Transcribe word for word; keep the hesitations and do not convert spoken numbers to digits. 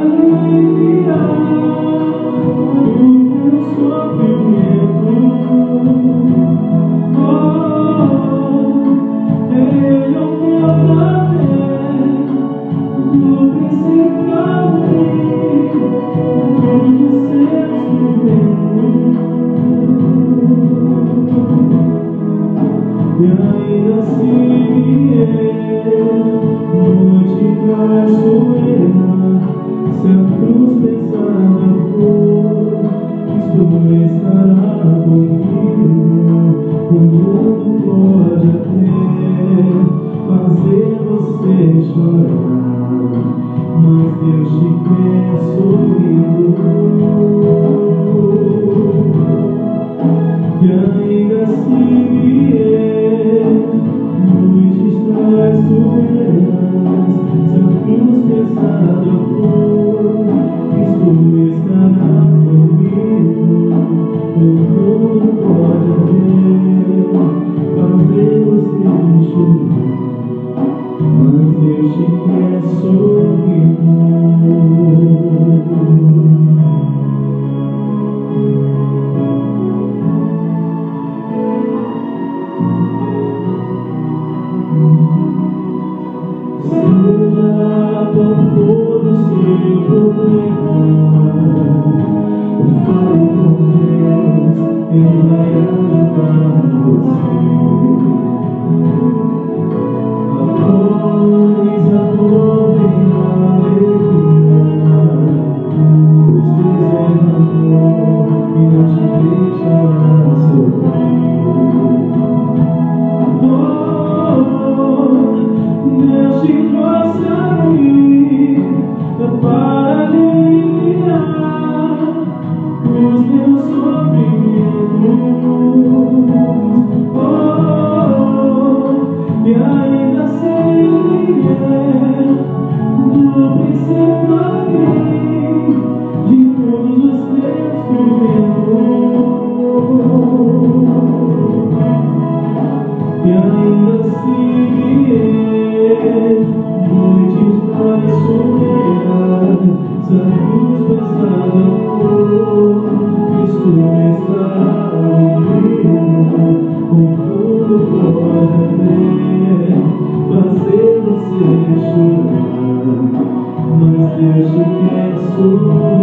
E ainda assim multiplicas poeira, se a cruz pesada for, Cristo estará comigo. O mundo pode até fazer você chorar, mas Deus te quer sorrindo. E ainda assim se a cruz pesada for, Cristo estará comigo. O mundo pode até fazer você chorar, mas Deus te quer sorrindo. Seja qual for o seu problema, fale com Deus, Ele vai ajudar você. Após a dor vem a alegria, pois Deus é amor e não te deixará sofrer. Deus te trouxe aqui para aliviar os meus sofrimentos. Oh, e ainda assim é do princípio ao fim de todos os teus tormentos. E ainda assim é noites mais sombreadas, se a cruz pesada for, Cristo estará comigo. O mundo pode até fazer você chorar, mas Deus te quer sorrir.